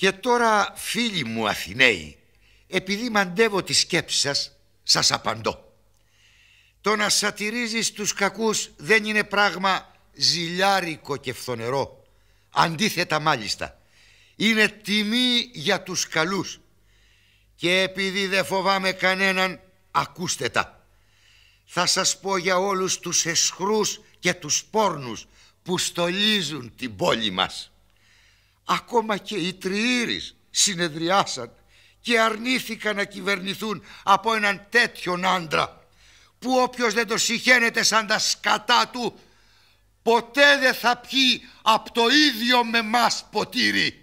Και τώρα, φίλοι μου Αθηναίοι, επειδή μαντεύω τη σκέψη σας απαντώ. Το να σατυρίζεις τους κακούς δεν είναι πράγμα ζηλιάρικο και φθονερό. Αντίθετα μάλιστα, είναι τιμή για τους καλούς. Και επειδή δεν φοβάμαι κανέναν, ακούστε τα. Θα σας πω για όλους τους αισχρούς και τους πόρνους που στολίζουν την πόλη μας. Ακόμα και οι τριήρεις συνεδριάσαν και αρνήθηκαν να κυβερνηθούν από έναν τέτοιον άντρα που όποιος δεν το συχαίνεται σαν τα σκατά του ποτέ δεν θα πιει από το ίδιο με μας ποτήρι.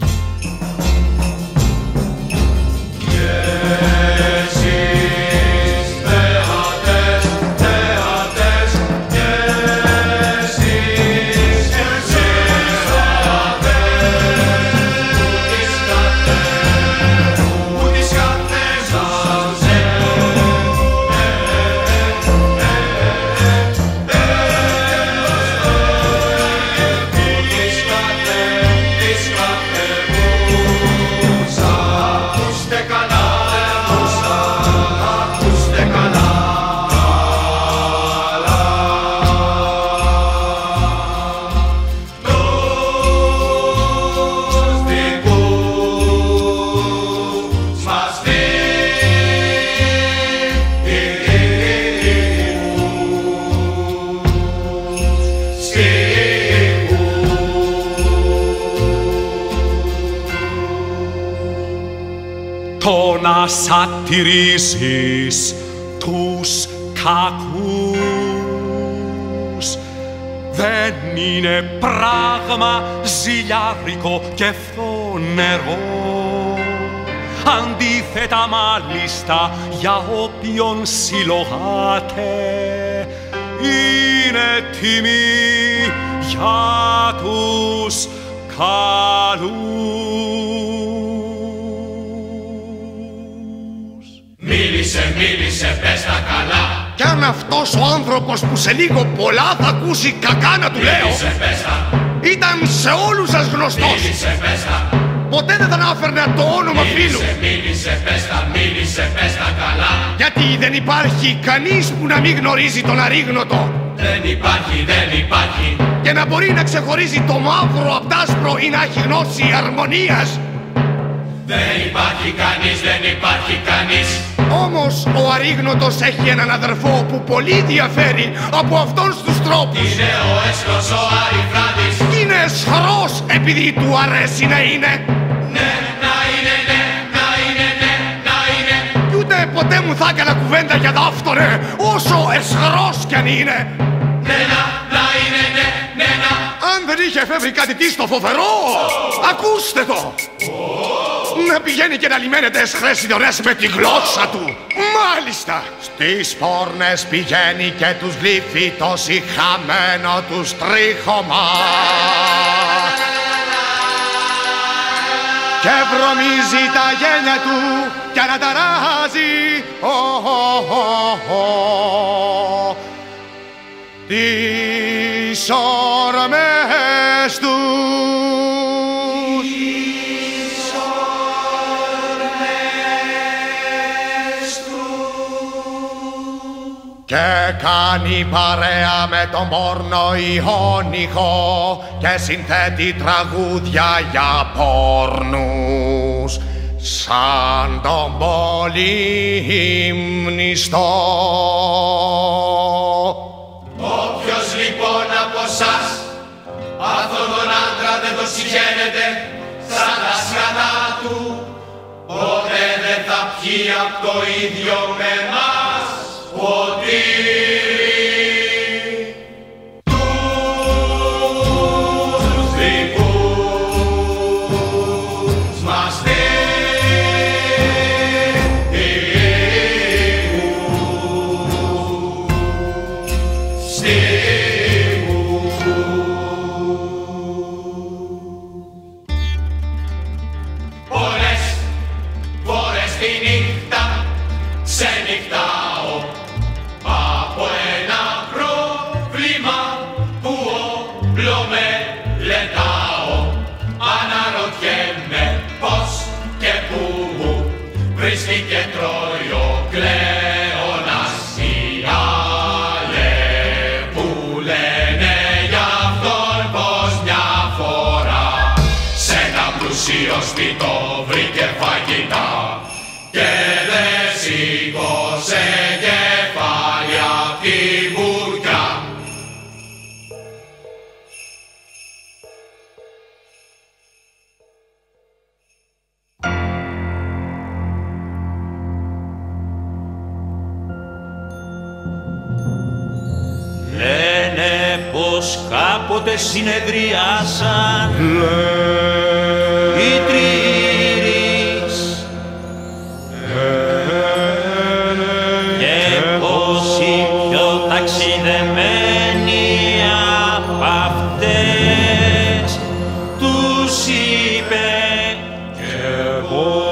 Το να σατυρίζεις τους κακούς δεν είναι πράγμα ζηλιάρικο και φθονερό. Αντίθετα μάλιστα για όποιον συλλογάτε είναι τιμή για τους καλούς. Μίλησε, πες τα καλά. Κι αν αυτός ο άνθρωπος που σε λίγο πολλά θα ακούσει κακά να του λέω, ήταν σε όλους σας γνωστός. Μίλησε, πες τα. Ποτέ δεν θα ανάφερνε το όνομα φίλου. Μίλησε, πες τα καλά. Γιατί δεν υπάρχει κανείς που να μην γνωρίζει τον αρίγνωτο. Δεν υπάρχει. Και να μπορεί να ξεχωρίζει το μαύρο απ' τ' άσπρο ή να έχει γνώση αρμονίας. Δεν υπάρχει κανείς. Όμως ο αρίγνωτος έχει έναν αδερφό που πολύ διαφέρει από αυτόν στους τρόπους. Είναι ο έσχρος ο Αρυφράτης. Είναι εσχρός επειδή του αρέσει να είναι. Ναι, να είναι. Κι ούτε ποτέ μου θα έκανα κουβέντα για δάφτονε, όσο εσχρός κι αν είναι. Ναι, να είναι. Αν δεν είχε εφεύρει κάτι τι στο φοβερό, ακούστε το! Να πηγαίνει και να λιμένεται εσχρές συνορές με τη γλώσσα του. Μάλιστα! Στις πόρνες πηγαίνει και τους γλύφει το σιχαμένο τους τρίχωμα. Και βρωμίζει τα γένια του κι αναταράζει τις ορμές του. Και κάνει παρέα με τον πόρνο ιόνυχο και συνθέτει τραγούδια για πόρνους σαν τον πολύμνηστο. Όποιος λοιπόν από εσάς αυτόν τον άντρα δεν το συγχαίνεται σαν τα σκατά του, ποτέ δεν θα πιει απ' το ίδιο με εμάς ποτήρι. Τους δικούς μας πολλές φορές τη νύχτα, σε νύχτα πλούσιο σπιτό βρήκε φαγητά και δεν σήκωσε κεφάλι απ' την μπουρκιά. Λένε πως κάποτε συνεδριάσαν οι τρεις και πως οι πιο ταξιδεμένοι απ' αυτές τους είπε και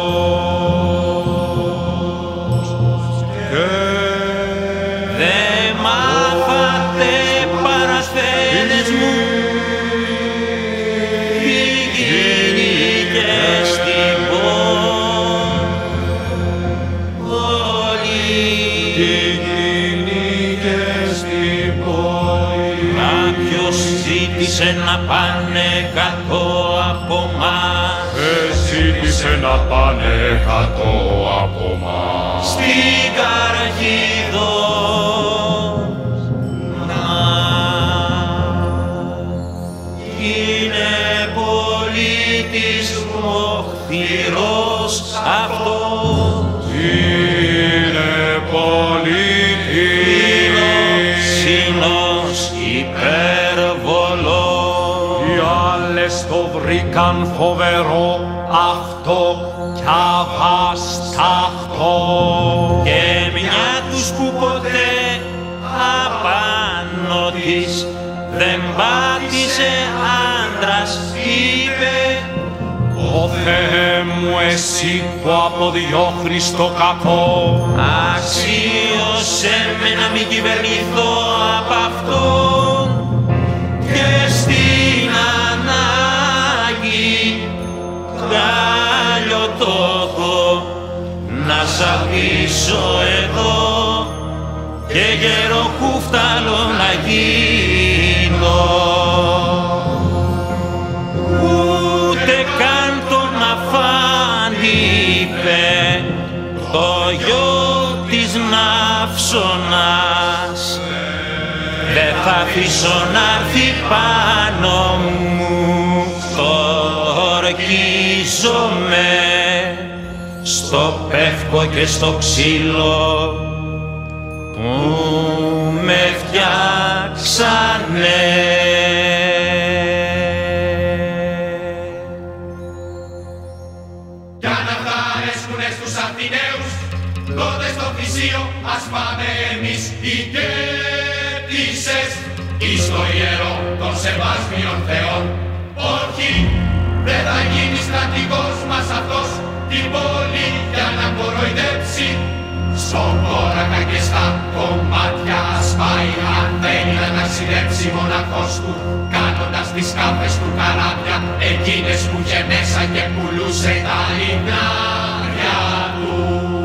πως δεν μάθατε παρασφαίρες μου τι γίνηκε στην πόλη. Κάποιος ζήτησε να πάνε κάτω από μας, Ζήτησε να πάνε κάτω από μας στην Καραγίδος να είναι πολίτης μοχθηρός αυτός. Είναι πολίτης Σύνος υπερβολός. Οι άλλες το βρήκαν φοβερό αυτό κι αβάσταχτο Και μια τους που ποτέ απάνω της δεν πάτησε άντρας είπε «Ω Θεέ μου, εσύ που αποδιώχνεις το κακό, αξίωσε με να μην κυβερνηθώ απ' αυτόν και στην ανάγκη κάλιο το έχω να σ' αφήσω εδώ και γεροκούφταλο να γίνω». Ούτε καν τον αφάντη είπε το γιο της Ναύσωνας, δεν θα αφήσω να έρθει πάνω μου, το ορκίζομαι στο πεύκο και στο ξύλο που με φτιάξανε. Για να φτάνεσκουνε στους Αθηναίους, τότε στο Θησίο ας πάμε εμείς οι κέτησες εις το ιερό των σεβάσμιων θεών. Όχι, δεν θα γίνει στρατηγός μας αυτός την πόλη για να κοροϊδέψει. Στον κόρακα και στα κομμάτια σπάει αν δεν να ταξιδέψει μοναχός του, κάνοντας τις σκάφες του καράβια εκείνες που είχε μέσα και πουλούσε τα λιμνάρια του.